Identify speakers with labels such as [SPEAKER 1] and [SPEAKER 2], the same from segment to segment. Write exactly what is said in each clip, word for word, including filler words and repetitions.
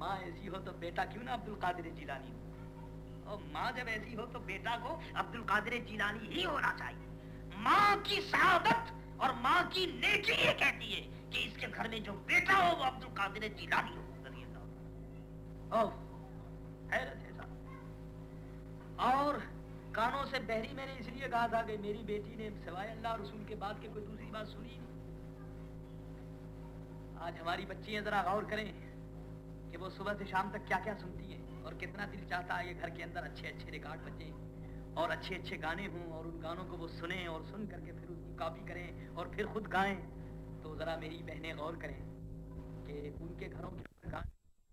[SPEAKER 1] माँ ऐसी हो तो बेटा क्यों ना अब्दुल कादिर जिलानी हो, और माँ जब ऐसी हो तो बेटा को अब्दुल कादिर जिलानी ही होना चाहिए। माँ की सआदत और माँ की नेकी ये कहती है कि इसके घर में जो बेटा हो वो अब्दुल कादिर जिलानी हो। ओह हैरत है साहब। और कानों से बहरी मैंने इसलिए कहा था कि मेरी बेटी ने सिवाय अल्लाह और रसूल के बाद के कोई दूसरी बात सुनी नहीं। आज हमारी बच्चियां जरा गौर करें कि वो सुबह से शाम तक क्या क्या सुनती हैं, और कितना दिल चाहता है कि घर के अंदर अच्छे अच्छे रिकॉर्ड बजे और अच्छे अच्छे गाने हों, और उन गानों को वो सुने और सुन करके फिर उसकी कॉपी करें और फिर खुद गाएं। तो जरा मेरी बहनें गौर करें कि उनके घरों के अंदर गाने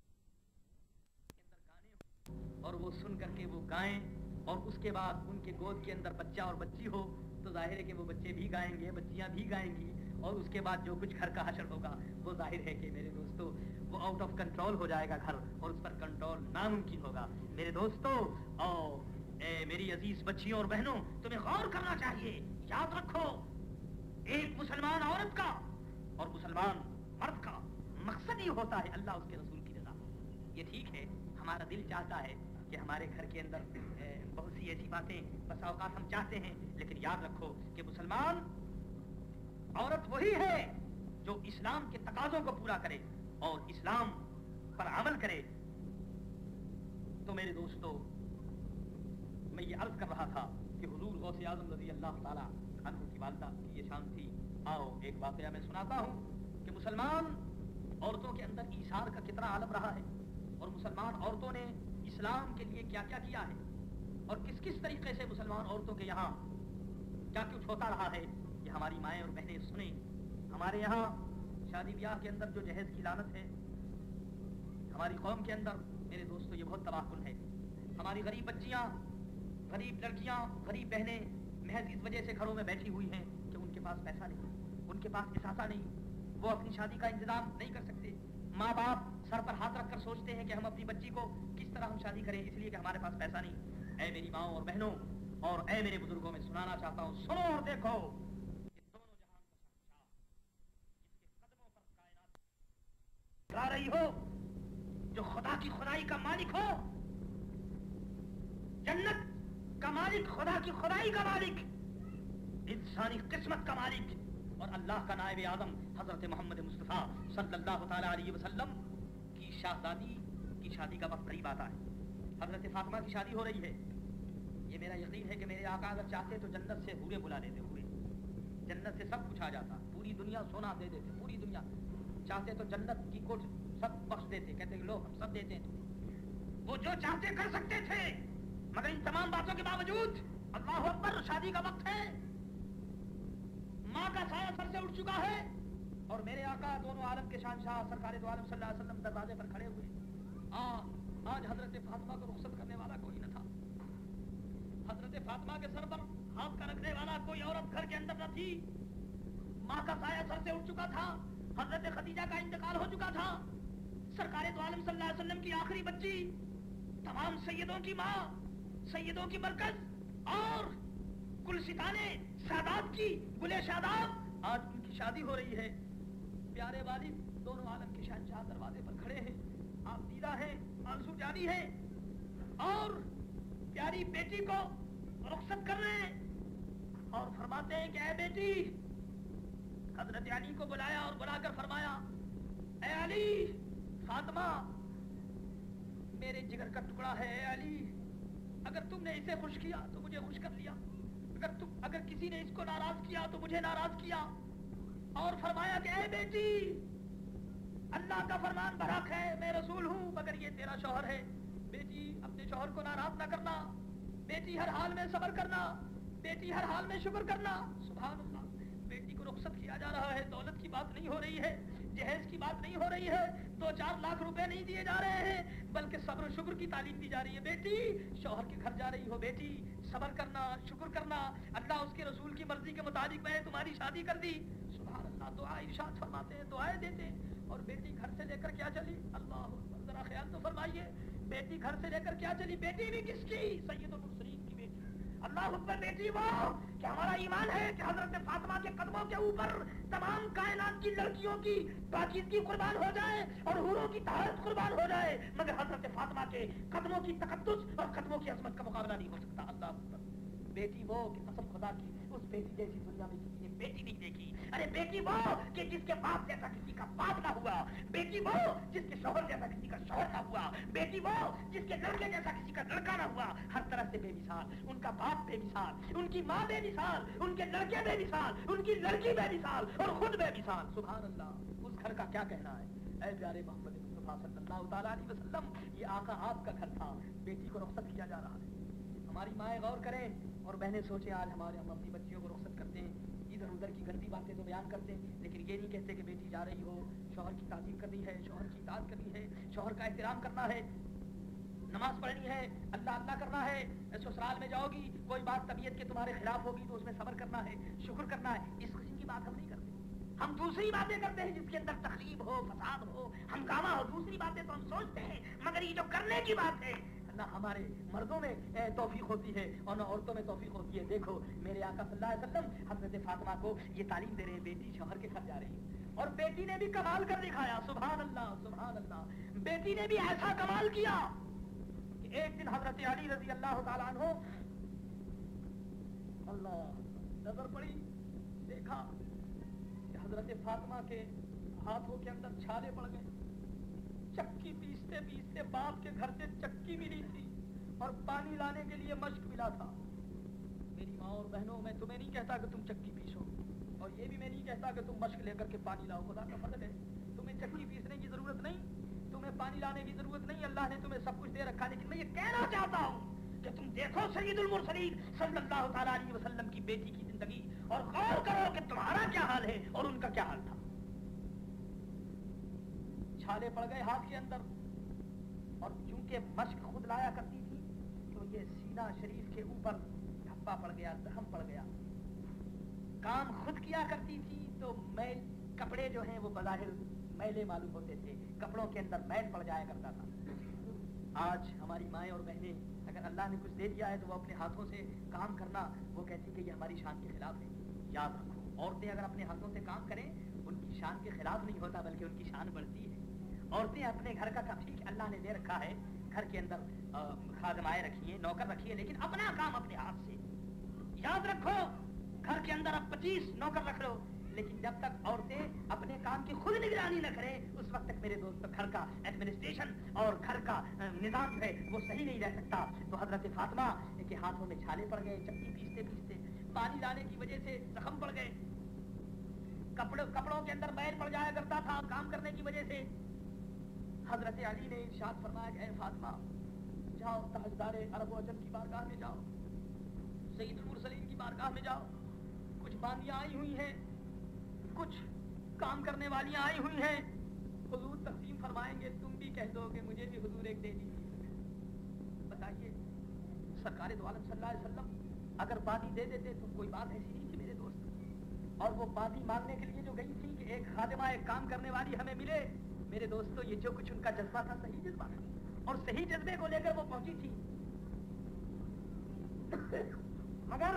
[SPEAKER 1] और वो सुन करके वो गाएं, और उसके बाद उनके गोद के अंदर बच्चा और बच्ची हो तो जाहिर है कि वो बच्चे भी गाएंगे, बच्चियां भी गाएंगी, और उसके बाद जो कुछ घर का हशर होगा वो जाहिर है कि मेरे दोस्तों वो आउट ऑफ कंट्रोल हो जाएगा घर, और उस पर कंट्रोल नामुमकिन होगा। मेरे दोस्तों और ए, मेरी अजीज बच्चियों और बहनों, तुम्हें गौर करना चाहिए। याद रखो, एक मुसलमान औरत का और मुसलमान मर्द का मकसद ही होता है अल्लाह उसके रसूल की रज़ा। ये ठीक है, हमारा दिल चाहता है कि हमारे घर के अंदर बहुत सी ऐसी बातें बस औकात हम चाहते हैं, लेकिन याद रखो कि मुसलमान औरत वही है जो इस्लाम के तकाज़ों को पूरा करे और इस्लाम पर अमल करे। तो मेरे दोस्तों, मैं ये अर्ज कर रहा था कि हुजूर गौसे आज़म रज़ी अल्लाह ताला अन्हु की वालिदा की ये शान थी। आओ एक वाक़या मैं सुनाता हूँ कि मुसलमान औरतों के अंदर ईसार का कितना आलम रहा है, और मुसलमान औरतों ने इस्लाम के लिए क्या क्या किया है, और किस किस तरीके से मुसलमान औरतों के यहाँ क्या कुछ होता रहा है। ये हमारी माएँ और बहनें सुने। हमारे यहाँ शादी ब्याह के अंदर जो जहेज की लानत है हमारी कौम के अंदर, मेरे दोस्तों ये बहुत तबाहकुन है। हमारी गरीब बच्चियाँ, गरीब लड़कियाँ, गरीब बहनें महज इस वजह से घरों में बैठी हुई हैं कि उनके पास पैसा नहीं, उनके पास इसासा नहीं, वो अपनी शादी का इंतजाम नहीं कर सकते। माँ बाप सर पर हाथ रखकर सोचते हैं कि हम अपनी बच्ची को किस तरह हम शादी करें, इसलिए कि हमारे पास पैसा नहीं। ऐ मेरी माँ और बहनों और ऐ मेरे बुजुर्गों, में सुनाना चाहता हूँ, सुनो और देखो। दोनों जहान का जिसके कदमों पर कायनात ला रही हो, जो खुदा की खुदाई का मालिक हो, जन्नत का मालिक, खुदा की खुदाई का मालिक, इंसानी किस्मत का मालिक और अल्लाह का नायब आदम हजरत मोहम्मद मुस्तफा सल्लल्लाहु ताला अलैहि वसल्लम की शाहजादी की शादी का वक्त करीब आता है। हजरत फातिमा की शादी हो रही है। ये मेरा यकीन है कि मेरे आका अगर चाहते तो जन्नत से हूरे बुला लेते, हूरे जन्नत से सब कुछ आ जाता, पूरी दुनिया सोना दे देते, पूरी दुनिया चाहते तो जन्नत की कोठ सब बख्श देते, कहते कि लो हम सब देते हैं। वो जो चाहते कर सकते थे, मगर इन तमाम बातों के बावजूद अल्लाह अकबर, शादी का वक्त है, माँ का साया सर से उठ चुका है, और मेरे आका दोनों आलम के शानशाह सरकार दो आलम सल्लल्लाहु अलैहि वसल्लम दरवाजे पर खड़े हुए। आ, आज हजरत फातिमा को रुखसत करने वाला कोई न था। हजरत फातिमा के सर पर हाथ का रखने वाला कोई औरत घर के अंदर न थी। माँ का साया सर से उठ चुका था, हजरत खदीजा का इंतकाल हो चुका था, सरकार दो आलम सल्लल्लाहु अलैहि वसल्लम की आखिरी बच्ची, तमाम सैयदों की माँ, सैयदों की मरकज और गुलसिताने सादात की गुले शादाब, आज उनकी शादी हो रही है। प्यारे वालिद दोनों आलम के शहंशाह दरवाजे पर खड़े हैं, आप दीदा हैं, आंसू जारी है, और प्यारी बेटी को रुखसत कर रहे हैं और फरमाते हैं कि ऐ बेटी, हजरत अली को बुलाया और बुलाकर फरमाया, ऐ अली, फातिमा मेरे जिगर का टुकड़ा है, ऐ अली, अगर तुमने इसे खुश किया तो मुझे खुश कर लिया, अगर तुम अगर किसी ने इसको नाराज किया तो मुझे नाराज किया। और फरमाया कि ऐ बेटी, अल्लाह का फरमान बरहक है, मैं रसूल हूँ, मगर ये तेरा शौहर है। बेटी अपने शौहर को नाराज ना करना, बेटी हर हाल में सब्र करना, बेटी हर हाल में शुक्र करना। सुभान अल्लाह, बेटी को रुखसत किया जा रहा है, दौलत की बात नहीं हो रही है, जहेज की बात नहीं हो रही है, दो चार लाख रुपए नहीं दिए जा रहे हैं, बल्कि सब्र शुक्र की तालीम दी जा रही है। बेटी शौहर के घर जा रही हो, बेटी सब्र करना, शुक्र करना, अल्लाह उसके रसूल की मर्जी के मुताबिक मैंने तुम्हारी शादी कर दी। सुभान अल्लाह, दुआ इरशाद फरमाते हैं, दुआएं देते हैं। और बेटी घर से लेकर क्या चली, अल्लाह अकबर, जरा ख्याल तो फरमाइए, बेटी घर से लेकर क्या चली, बेटी भी किसकी, सैयदुल मुरसलीन की बेटी, اللہ اکبر بیٹی وہ کہ ہمارا ایمان ہے کہ حضرت فاطمہ کے قدموں کے اوپر تمام کائنات کی لڑکیوں کی پاکیزگی قربان ہو جائے اور حوروں کی طہارت قربان ہو جائے، مگر حضرت فاطمہ کے قدموں کی تقدس اور قدموں کی عظمت کا مقابلہ نہیں ہو سکتا۔ اللہ اکبر بیٹی وہ کہ قسم خدا کی اس بیٹی جیسی دنیا میں کسی نے بیٹی نہیں دیکھی۔ ارے بیٹی وہ کہ جس کے باپ جیسا کسی کا باپ نہ ہوا، بیٹی وہ جس کے شوہر جیسا کسی کا شوہر نہ ہوا، بیٹی وہ جس کے لڑکے جیسا کسی کا لڑکا نہ ہوا، ہر طرح سے بے مثال، ان کا باپ بے مثال، ان کی ماں بے مثال، ان کے لڑکے بے مثال، ان کی لڑکی بے مثال اور خود بے مثال۔ سبحان اللہ، اس گھر کا کیا کہنا ہے؟ اے پیارے محمد مصطفیٰ صلی اللہ تعالیٰ علیہ وسلم، یہ آقا آپ کا گھر تھا، بیٹی کو رخصت کیا جا رہا ہے۔ ہماری مائیں غور کریں اور بہنیں سوچیں، آج ہمارے ہم اپنی بچیوں کو رخصت کرتے ہیں، ادھر ادھر کی گندی باتیں تو بیان کرتے ہیں، لیکن یہ نہیں کہتے کہ بیٹی جا رہی ہو، شوہر کی تعظیم کرنی ہے، شوہر کی اطاعت کرنی ہے، شوہر کا احترام کرنا ہے، نماز پڑھنی ہے، اللہ اللہ کرنا ہے، سسرال میں جاؤ گی کوئی بات طبیعت کے تمہارے خلاف ہوگی تو اس میں صبر کرنا ہے، شکر کرنا ہے، اس قسم کی بات ہم نہیں کرتے۔ ہم دوسری باتیں کرتے ہیں جس کے اندر تخریب ہو، فساد ہو، ہنگامہ ہو، دوسری باتیں تو ہم سوچتے ہیں، مگر یہ جو کرنے کی بات ہے نہ ہمارے مردوں میں توفیق ہوتی ہے اور نہ عورتوں میں توفیق ہوتی ہے۔ دیکھو میرے آقا صلی اللہ علیہ وسلم حضرت فاطمہ کو یہ تعلیم دے رہے ہیں، بیٹی شوہر کے گھر جا رہی ہے، اور بیٹی نے بھی کمال کر دکھایا۔ سبحان اللہ سبحان اللہ، بیٹی نے بھی ایسا کمال کیا کہ ایک دن حضرت علی رضی اللہ تعالیٰ عنہ اللہ نظر پڑی، دیکھا کہ حضرت فاطمہ کے ہاتھوں کے اندر چھالے پڑ گئے، چکی پیستے پیستے باپ کے گھر سے چکی ملی تھی اور پانی لانے کے لیے مشک ملا تھا۔ میری ماں اور بہنوں، میں تمہیں نہیں کہتا کہ تم چکی پیسو، اور یہ بھی میں نہیں کہتا کہ تم مشک لے کر کے پانی لاؤ، خدا کا فضل ہے، تمہیں چکی پیسنے کی ضرورت نہیں، تمہیں پانی لانے کی ضرورت نہیں، اللہ نے تمہیں سب کچھ دے رکھا۔ لیکن میں یہ کہنا چاہتا ہوں کہ تم دیکھو سید المرسلین صلی اللہ تعالیٰ علیہ وسلم کی بیٹی کی زندگی اور غور کرو کہ تمہارا کیا حال ہے اور ان کا کیا حال تھا۔ چھالے پڑ گئے ہاتھ کے اندر، اور چونکہ مشک خود لایا کرتی تھی تو یہ سینہ شریف کے اوپر دھبا پڑ گیا، زخم پڑ گیا۔ کام خود کیا کرتی تھی تو میل، کپڑے جو ہیں وہ بظاہر میلے معلوم ہوتے تھے، کپڑوں کے اندر میل پڑ جایا کرتا تھا۔ آج ہماری مائیں اور بہنیں اگر اللہ نے کچھ دے دیا ہے تو وہ اپنے ہاتھوں سے کام کرنا، وہ کہتی کہ یہ ہماری شان کے خلاف ہے۔ یاد رکھو، عورتیں اگر اپنے ہاتھوں سے کام کریں ان کی شان کے خلاف نہیں ہوتا بلکہ ان کی شان بڑھتی ہے۔ عورتیں اپنے گھر کا کام، ٹھیک اللہ نے دے رکھا ہے، گھر کے اندر خادمائیں رکھی ہیں، نوکر رکھی ہے، لیکن اپنا کام اپنے ہاتھ سے۔ یاد رکھو، گھر کے اندر اب پچیس نوکر رکھ لو، لیکن جب تک عورتیں اپنے کام کی خود نگرانی نہ کریں اس وقت تک میرے دوست گھر کا ایڈمنسٹریشن اور گھر کا نظام ہے وہ صحیح نہیں رہ سکتا۔ تو حضرت فاطمہ کے ہاتھوں میں چھالے پڑ گئے، چکی پیستے پیستے، پانی لانے کی وجہ سے زخم پڑ گئے، کپڑوں کپڑوں کے اندر میل پڑ جایا کرتا تھا کام کرنے کی وجہ سے۔ حضرت علی نے ارشاد فرمایا کہ اے فاطمہ جاؤ، تاجدار عرب و عجم کی بارگاہ میں جاؤ، سید المرسلین کی بارگاہ میں جاؤ، کچھ باندیاں آئی ہوئی ہیں، کچھ کام کرنے والیاں آئی ہوئی ہیں، حضور تقسیم فرمائیں گے، تم بھی کہہ دو کہ مجھے بھی حضور ایک دے دیجیے۔ بتائیے سرکار دو عالم صلی اللہ علیہ وسلم اگر باندی دے دیتے تو کوئی بات ایسی نہیں تھی میرے دوست، اور وہ باندی مانگنے کے لیے جو گئی تھی کہ ایک خادمہ ایک کام کرنے والی ہمیں ملے، میرے دوستو یہ جو کچھ ان کا جذبہ تھا صحیح جذبہ تھا اور صحیح جذبے کو لے کر وہ پہنچی تھی، مگر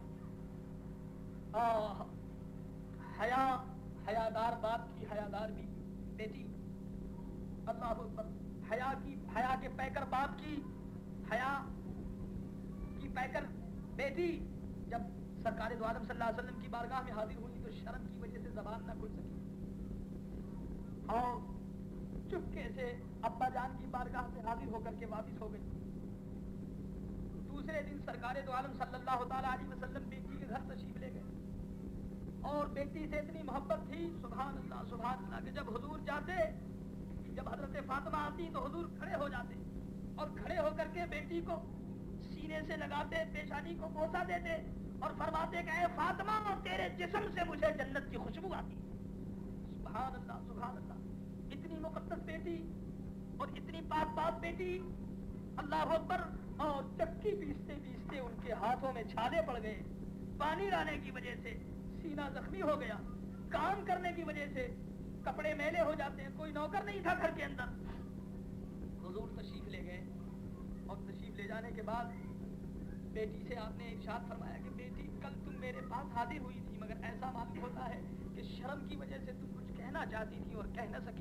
[SPEAKER 1] حیا حیادار باپ کی حیادار بھی بیٹی، اللہ اکبر، حیا کی حیا کے پیکر باپ کی حیا کی پیکر بیٹی جب سرکار دو عالم صلی اللہ علیہ وسلم کی بارگاہ میں حاضر ہوئی تو شرم کی وجہ سے زبان نہ کھل سکی اور چپکے سے ابا جان کی بارگاہ میں حاضر ہو کر کے واپس ہو گئی۔ دوسرے دن سرکار دو عالم صلی اللہ تعالیٰ علیہ وسلم بیٹی کے گھر تشریف لے گئے اور بیٹی سے اتنی محبت تھی، سبحان اللہ سبحان اللہ، کہ جب حضور جاتے، جب حضرت فاطمہ آتی تو حضور کھڑے ہو جاتے اور کھڑے ہو کر کے بیٹی کو سینے سے لگاتے، پیشانی کو بوسہ دیتے اور فرماتے کہ اے فاطمہ تیرے جسم سے مجھے جنت کی خوشبو آتی۔ سبحان اللہ سبحان اللہ، اتنی مقدس بیٹی اور اتنی پاک پاک بیٹی، اللہ اکبر، اور چکی پیستے پیستے ان کے ہاتھوں میں چھالے پڑ گئے، پانی لانے کی وجہ سے سینہ زخمی ہو گیا، کام کرنے کی وجہ سے کپڑے میلے ہو جاتے ہیں، کوئی نوکر نہیں تھا گھر کے اندر۔ حضور تشریف لے گئے اور تشریف لے جانے کے بعد بیٹی سے آپ نے ارشاد فرمایا کہ بیٹی کل تم میرے پاس حاضر ہوئی تھی مگر ایسا معلوم ہوتا ہے کہ شرم کی وجہ سے تم کچھ کہنا چاہتی تھی اور کہہ نہ سکی.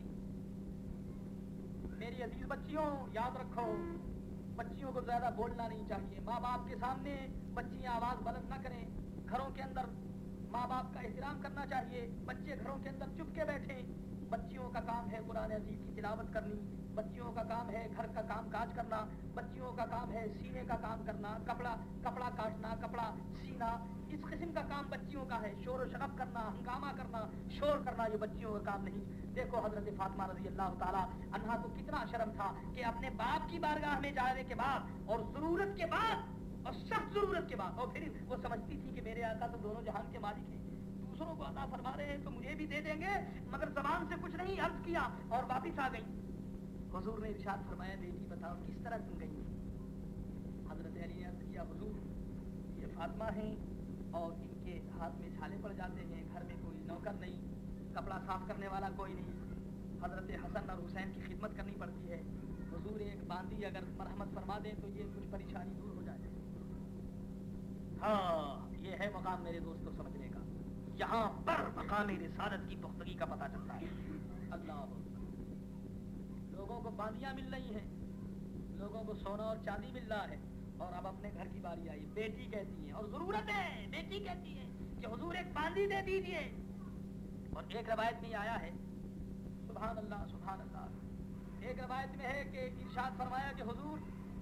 [SPEAKER 1] میری عزیز بچیوں یاد رکھو بچیوں کو زیادہ بولنا نہیں چاہیے. ماں باپ کے سامنے بچیاں آواز بلند نہ کریں. گھروں کے اندر ماں باپ کا احترام کرنا چاہیے. بچے گھروں کے اندر چپ کے بیٹھیں. بچیوں کا کام ہے قرآن عزیز کی تلاوت کرنی. بچیوں کا کام ہے گھر کا کام کاج کرنا. بچیوں کا کام ہے سینے کا کام کرنا, کپڑا کپڑا کاٹنا, کپڑا سینا. اس قسم کا کام بچیوں کا ہے. شور و شراب کرنا, ہنگامہ کرنا, شور کرنا یہ بچیوں کا کام نہیں. دیکھو حضرت فاطمہ رضی اللہ تعالیٰ عنہا کو کتنا شرم تھا کہ اپنے باپ کی بارگاہ میں جانے کے بعد اور ضرورت کے بعد اور سخت ضرورت کے بعد اور پھر وہ سمجھتی تھی کہ میرے آقا تو دونوں جہان کے مالک ہیں, دوسروں کو عطا فرما رہے ہیں تو مجھے بھی دے دیں گے, مگر زبان سے کچھ نہیں عرض کیا اور واپس آ گئی. حضور نے ارشاد فرمایا بیٹی بتاؤ کس طرح تم گئی. حضرت علی نے عرض کیا حضور یہ فاطمہ ہیں اور ان کے ہاتھ میں چھالے پڑ جاتے ہیں, گھر میں کوئی نوکر نہیں, کپڑا صاف کرنے والا کوئی نہیں, حضرت حسن اور حسین کی خدمت کرنی پڑتی ہے. حضور ایک باندی اگر مرحمت فرما دیں تو یہ کچھ پریشانی دور ہو جائے. ہاں یہ ہے مقام میرے دوستوں سمجھنے کا. یہاں پر مقام رسالت کی پختگی کا پتہ چلتا ہے. اللہ لوگوں کو باندیاں مل رہی ہیں, لوگوں کو سونا اور چاندی مل رہا ہے اور اب اپنے گھر کی باری آئی. بیٹی کہتی ہے اور ضرورت ہے, بیٹی کہتی ہے کہ حضور ایک باندی دے دیجیے. اور ایک روایت میں آیا ہے سبحان اللہ سبحان اللہ, ایک روایت میں ہے کہ ارشاد فرمایا کہ حضور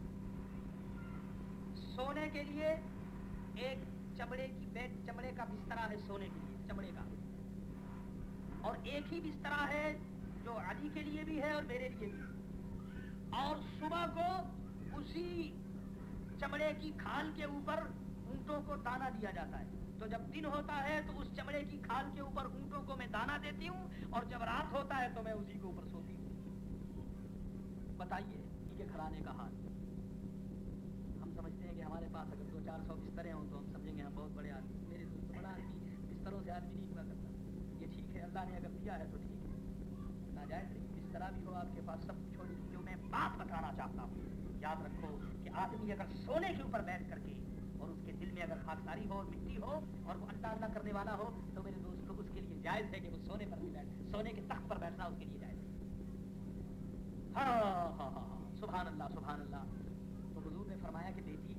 [SPEAKER 1] سونے کے لیے ایک چمڑے کی بیٹ چمڑے کا بسترا ہے سونے کے لیے چمڑے کا, اور ایک ہی بسترا ہے جو علی کے لیے بھی ہے اور میرے لیے بھی. اور صبح کو اسی چمڑے کی کھال کے اوپر اونٹوں کو دانا دیا جاتا ہے. تو جب دن ہوتا ہے تو اس چمڑے کی کھال کے اوپر اونٹوں کو میں دانا دیتی ہوں اور جب رات ہوتا ہے تو میں اسی کے اوپر سوتی ہوں. بتائیے یہ گھرانے کا حال. ہم سمجھتے ہیں کہ ہمارے پاس اگر دو چار سو بستریں ہوں تو ہم سمجھیں گے ہم بہت بڑے آدمی. میرے دوست بڑا آدمی بستروں سے آدمی نہیں ہوا کرتا. یہ ٹھیک ہے اللہ نے اگر دیا ہے تو ٹھیک ہے, ناجائز نہیں. بسترا بھی ہو آپ کے پاس سب کچھ ہو. جو میں بات بتانا چاہتا ہوں یاد رکھو کہ آدمی اگر سونے کے اوپر بیٹھ کر کے اور اس کے دل میں اگر خاکساری ہو مٹی ہو اور وہ اللہ اللہ کرنے والا ہو تو میرے دوستوں اس کے لیے جائز ہے کہ وہ سونے پر بھی بیٹھے, سونے کے تخت پر بیٹھنا اس کے لیے جائز ہے. ہاں ہاں ہاں سبحان اللہ سبحان اللہ. تو حضور نے فرمایا کہ بیٹی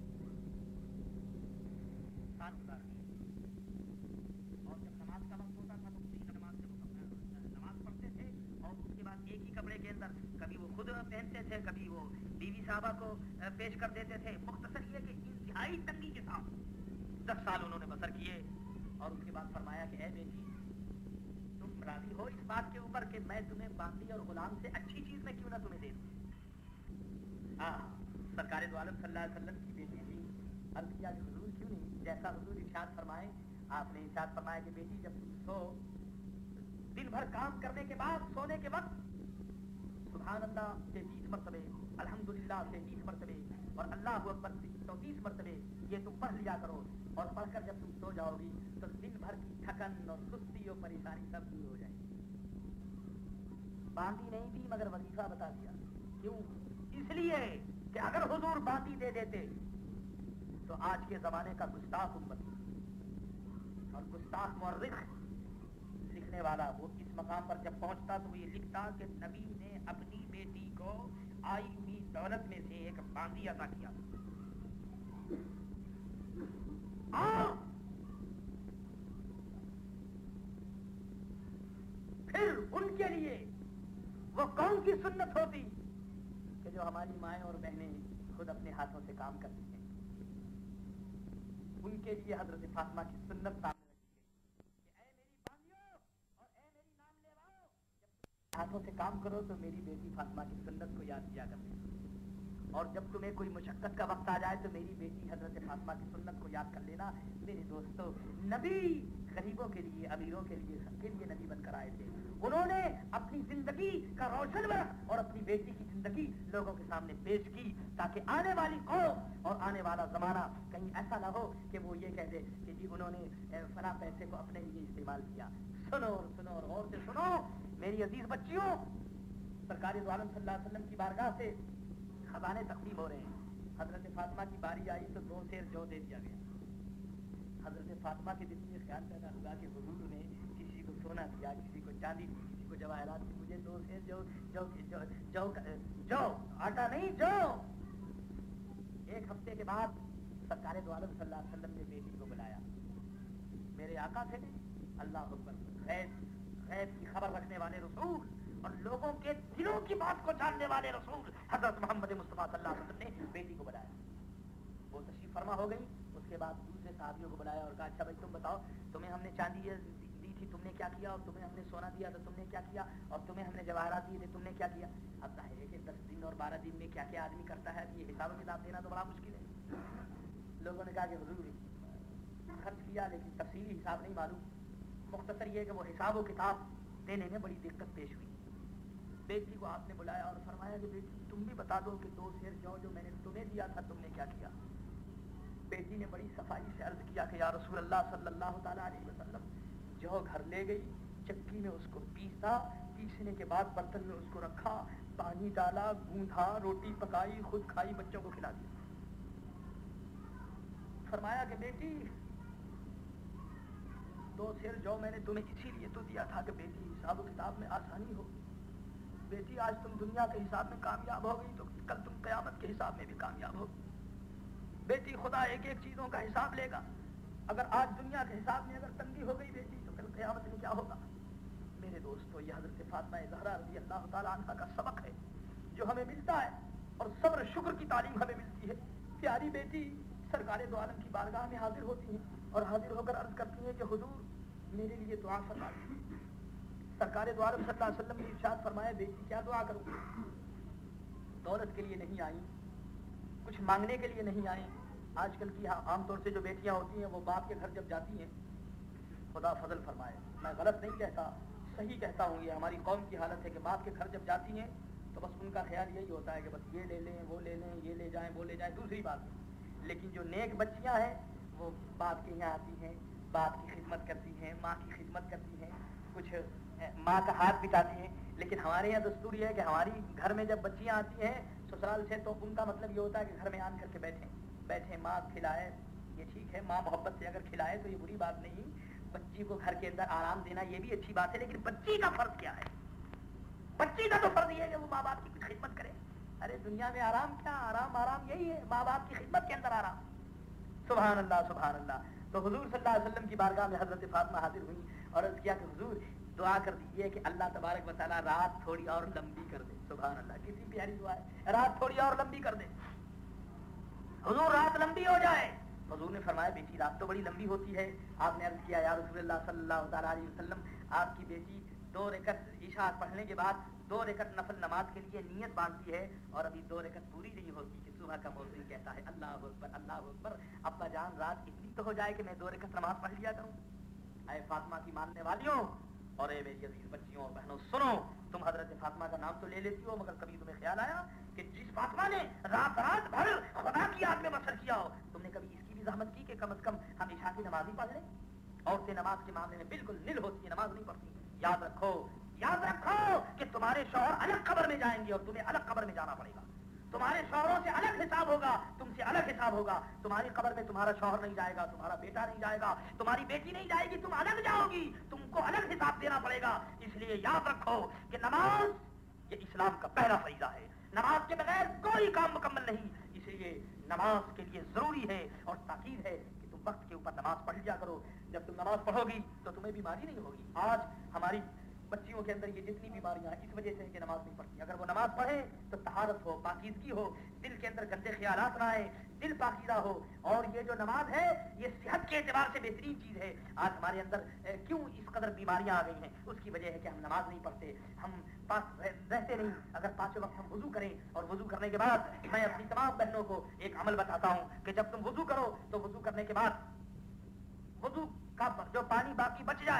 [SPEAKER 1] سات گزار اور جب نماز کا وقت ہوتا تھا تو اسی نماز سے نماز پڑھتے تھے اور اس کے بعد ایک ہی کپڑے کے اندر کبھی وہ خود پہنتے تھے کبھی وہ بیوی صاحبہ کو پیش کر دیتے تھے. مختصر یہ کہ انتہائی تنگی کے ساتھ دس سال انہوں نے بسر کیے اور اس کے بعد فرمایا کہ اے بیٹی تم راضی ہو اس بات کے اوپر کہ میں تمہیں باندی اور غلام سے اچھی چیز میں کیوں نہ تمہیں دے دوں. ہاں سرکار دو عالم صلی اللہ علیہ وسلم کی بیٹی تھی. عرض کیا کہ حضور کیوں نہیں, جیسا حضور ارشاد فرمائے. آپ نے ارشاد فرمایا کہ بیٹی جب تم سو دن بھر کام کرنے کے بعد سونے کے وقت سبحان اللہ تینتیس مرتبے, الحمدللہ تینتیس مرتبے اور اللہ اکبر چونتیس مرتبے یہ تم پڑھ لیا کرو. اور پڑھ کر جب تم سو جاؤ گی تو دن بھر کی تھکن اور سستی اور پریشانی سب دور ہو جائے گی. باندی نہیں دی مگر وظیفہ بتا دیا. کیوں؟ اس لیے کہ اگر حضور باندی دے دیتے تو آج کے زمانے کا گستاخ امت اور گستاخ مورخ لکھنے والا وہ اس مقام پر جب پہنچتا تو یہ لکھتا کہ نبی نے اپنی بیٹی کو آئی ہوئی دولت میں سے ایک باندی عطا کیا. پھر ان کے لیے وہ کون سی سنت ہوتی کہ جو ہماری مائیں اور بہنیں خود اپنے ہاتھوں سے کام کرتی ہیں. ان کے لیے حضرت فاطمہ کی سنت سامنے رکھی گئی کہ اے میری باندیوں اور اے میری نام لیواؤ, جب ہاتھوں سے کام کرو تو میری بیٹی فاطمہ کی سنت کو یاد کیا کرتے. اور جب تمہیں کوئی مشقت کا وقت آ جائے تو میری بیٹی حضرت فاطمہ کی سنت کو یاد کر لینا. میرے دوستو نبی غریبوں کے لیے امیروں کے لیے سب کے لیے نبی بن کر آئے تھے. انہوں نے اپنی زندگی کا روشن ورق اور اپنی بیٹی کی زندگی لوگوں کے سامنے پیش کی تاکہ آنے والی قوم اور آنے والا زمانہ کہیں ایسا نہ ہو کہ وہ یہ کہہ دے کہ جی انہوں نے فلاں پیسے کو اپنے لیے استعمال کیا. سنو اور سنو اور غور سے سنو میری عزیز بچیوں, سرکار دو عالم صلی اللہ علیہ وسلم کی بارگاہ سے خزانے تقسیم ہو رہے ہیں. حضرت فاطمہ کی باری آئی تو دو سیر جو دے دیا گیا. حضرت فاطمہ کے دل میں خیال پیدا ہوا کہ حضور نے کسی کو سونا دیا, کسی کو چاندی دی, کسی کو جواہرات دی, مجھے دو سیر جو جو جو جو جو آٹا نہیں جو. ایک ہفتے کے بعد سرکار دو عالم صلی اللہ علیہ وسلم نے بیٹی کو بلایا. میرے آقا تھے اللہ اکبر, غیب غیب کی خبر رکھنے والے رسول اور لوگوں کے دلوں کی بات کو جاننے والے رسول حضرت محمد مصطفیٰ صلی اللہ علیہ وسلم نے بیٹی کو بلایا. وہ تشریف فرما ہو گئی. اس کے بعد دوسرے صحابیوں کو بلایا اور کہا اچھا بھائی تم بتاؤ, تمہیں ہم نے چاندی دی تھی تم نے کیا کیا, اور تمہیں ہم نے سونا دیا تو تم نے کیا کیا, اور تمہیں ہم نے جواہرات دیے تھے تم نے کیا کیا. اب ظاہر ہے کہ دس دن اور بارہ دن میں کیا کیا آدمی کرتا ہے, یہ حساب و کتاب دینا تو بڑا مشکل ہے. لوگوں نے کہا کہ حضور خرچ کیا لیکن تفصیلی حساب نہیں معلوم. مختصر یہ کہ وہ حساب و کتاب دینے میں بڑی دقت پیش ہوئی. بیٹی کو آپ نے بلایا اور فرمایا کہ بیٹی تم بھی بتا دو کہ دو سیر جو جو میں نے تمہیں دیا تھا تم نے کیا کیا. بیٹی نے بڑی صفائی سے عرض کیا کہ یا رسول اللہ صلی اللہ تعالیٰ علیہ وسلم, جو گھر لے گئی, چکی میں اس کو پیسا, پیسنے کے بعد برتن میں اس کو رکھا, پانی ڈالا, گوندھا, روٹی پکائی, خود کھائی, بچوں کو کھلا دیا. فرمایا کہ بیٹی دو سیر جو میں نے تمہیں اسی لیے تو دیا تھا کہ بیٹی حساب و کتاب میں آسانی ہو. بیٹی آج تم دنیا کے حساب میں کامیاب ہو گئی تو کل تم قیامت کے حساب میں بھی کامیاب ہو. بیٹی خدا ایک ایک چیزوں کا حساب لے گا. اگر آج دنیا کے حساب میں اگر تنگی ہو گئی بیٹی تو کل قیامت میں کیا ہوگا. میرے دوستو, یہ حضرت فاطمہ زہرا رضی اللہ تعالیٰ عنہ کا سبق ہے جو ہمیں ملتا ہے, اور صبر شکر کی تعلیم ہمیں ملتی ہے. پیاری بیٹی سرکار دو عالم کی بارگاہ میں حاضر ہوتی ہیں اور حاضر ہو کر عرض کرتی ہیں کہ حضور میرے لیے دعا فرما. سرکار دو عالم صلی اللہ علیہ وسلم نے ارشاد فرمایا بیٹی کیا دعا کروں. دولت کے لیے نہیں آئی, کچھ مانگنے کے لیے نہیں آئی. آج کل کی عام طور سے جو بیٹیاں ہوتی ہیں وہ باپ کے گھر جب جاتی ہیں, خدا فضل فرمائے, میں غلط نہیں کہتا صحیح کہتا ہوں, یہ ہماری قوم کی حالت ہے کہ باپ کے گھر جب جاتی ہیں تو بس ان کا خیال یہی ہوتا ہے کہ بس یہ لے لیں وہ لے لیں, یہ لے جائیں وہ لے جائیں. دوسری بات, لیکن جو نیک بچیاں ہیں وہ باپ کے یہاں آتی ہیں, باپ کی خدمت کرتی ہیں, ماں کی خدمت کرتی ہیں, کچھ ماں کا ہاتھ بٹاتی ہیں. لیکن ہمارے یہاں دستور یہ ہے کہ ہماری گھر میں جب بچیاں آتی ہیں سسرال سے تو ان کا مطلب یہ ہوتا ہے کہ گھر میں آن کر کے بیٹھیں بیٹھیں ماں کھلائے. یہ ٹھیک ہے, ماں محبت سے اگر کھلائے تو یہ بری بات نہیں. بچی کو گھر کے اندر آرام دینا یہ بھی اچھی بات ہے, لیکن بچی کا فرض کیا ہے. بچی کا تو فرض یہ ہے کہ وہ ماں باپ کی کچھ خدمت کرے. ارے دنیا میں آرام کیا, آرام آرام یہی ہے, ماں باپ کی خدمت کے اندر آرام. سبحان اللہ سبحان اللہ. تو حضور صلی اللہ علیہ وسلم کی بارگاہ میں حضرت فاطمہ حاضر ہوئی اور عرض کیا کہ حضور دعا کر دیجیے کہ اللہ تبارک و تعالیٰ رات تھوڑی اور لمبی کر دے. سبحان اللہ, کتنی پیاری دعا ہے, رات تھوڑی اور لمبی کر دے. حضور رات لمبی ہو جائے. حضور نے فرمایا بیٹی رات تو بڑی لمبی ہوتی ہے. آپ نے عرض کیا یا رسول اللہ صلی اللہ تعالیٰ علیہ وسلم, آپ کی بیٹی دو رکعت عشاء پڑھنے کے بعد دو رکعت نفل نماز کے لیے نیت باندھتی ہے اور ابھی دو رکعت پوری نہیں ہوتی کہ صبح کا موضوع کہتا ہے اللہ اکبر اللہ اکبر. ابا جان رات اتنی تو ہو جائے کہ میں دو رکعت نماز پڑھ لیا کروں. اے فاطمہ کی ماننے والیوں اور اے میری عزیز بچیوں اور بہنوں, سنو, تم حضرت فاطمہ کا نام تو لے لیتی ہو مگر کبھی تمہیں خیال آیا کہ جس فاطمہ نے رات رات بھر خدا کی یاد میں بسر کیا ہو, تم نے کبھی اس کی بھی زحمت کی کہ کم از کم ہم عشاء کی نماز ہی پڑھ لیں. عورتیں نماز کے معاملے میں بالکل نل ہوتی ہیں, نماز نہیں پڑھتی. یاد رکھو یاد رکھو کہ تمہارے شوہر الگ قبر میں جائیں گے اور تمہیں الگ قبر میں جانا پڑے گا. تمہارے شوہروں سے الگ حساب ہوگا, تم سے الگ حساب ہوگا. تمہاری قبر میں تمہارا شوہر نہیں جائے گا, تمہارا بیٹا نہیں جائے گا, تمہاری بیٹی نہیں جائے گی, تم الگ جاؤ گی, تم کو الگ حساب دینا پڑے گا. اس لیے یاد رکھو کہ نماز یہ اسلام کا پہلا فریضہ ہے. نماز کے بغیر کوئی کام مکمل نہیں. اس لیے نماز کے لیے ضروری ہے اور تاکید ہے کہ تم وقت کے اوپر نماز پڑھ لیا کرو. جب تم نماز پڑھو گی تو تمہیں بیماری نہیں ہوگی. آج ہماری بچیوں کے اندر یہ جتنی بیماریاں ہیں اس وجہ سے کہ نماز نہیں پڑھتی. اگر وہ نماز پڑھے تو طہارت ہو, پاکیزگی ہو, دل کے اندر گندے خیالات نہ آئے, دل پاکیزہ ہو. اور یہ جو نماز ہے یہ صحت کے اعتبار سے بہترین چیز ہے. آج ہمارے اندر کیوں اس قدر بیماریاں آ گئی ہیں, اس کی وجہ ہے کہ ہم نماز نہیں پڑھتے, ہم پاک رہتے نہیں. اگر پانچوں وقت ہم وضو کریں اور وضو کرنے کے بعد میں اپنی تمام بہنوں کو ایک عمل بتاتا ہوں کہ جب تم وضو کرو تو وضو کرنے کے بعد وضو کا جو پانی باقی بچ جائے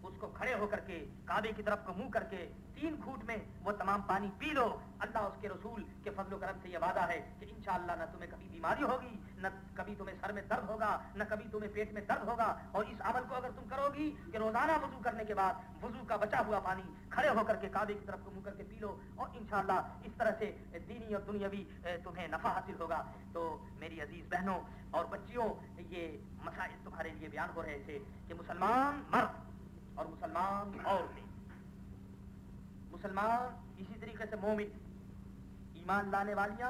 [SPEAKER 1] اس کو کھڑے ہو کر کے کعبے کی طرف کو منہ کر کے تین گھونٹ میں وہ تمام پانی پی لو. اللہ اس کے رسول کے فضل و کرم سے یہ وعدہ ہے کہ انشاءاللہ نہ تمہیں کبھی بیماری ہوگی, نہ کبھی تمہیں سر میں درد ہوگا, نہ کبھی تمہیں پیٹ میں درد ہوگا. اور اس عمل کو اگر تم کرو گی کہ روزانہ وضو کرنے کے بعد وضو کا بچا ہوا پانی کھڑے ہو کر کے کعبے کی طرف کو منہ کر کے پی لو, اور انشاءاللہ اس طرح سے دینی اور دنیاوی تمہیں نفع حاصل ہوگا. تو میری عزیز بہنوں اور بچیوں, یہ مسائل تمہارے لیے بیان ہو رہے تھے کہ مسلمان مرد اور مسلمان عورتیں, مسلمان اسی طریقے سے مومن, ایمان لانے والیاں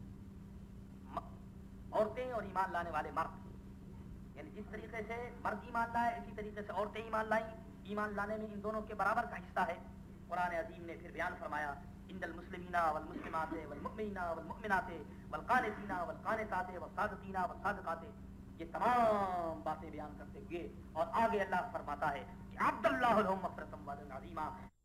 [SPEAKER 1] عورتیں اور ایمان لانے والے مرد, یعنی جس طریقے سے مرد ایمان لائے اسی طریقے سے عورتیں ایمان لائیں. ایمان لانے میں ان دونوں کے برابر کا حصہ ہے. قرآن عظیم نے پھر بیان فرمایا ان المسلمین والمسلمات والمؤمنین والمؤمنات والقانتین والقانتات والصادقین والصادقات, یہ تمام باتیں بیان کرتے ہوئے اور آگے اللہ فرماتا ہے کہ عبد اللہ لهم مغفرۃ واجرا عظیما,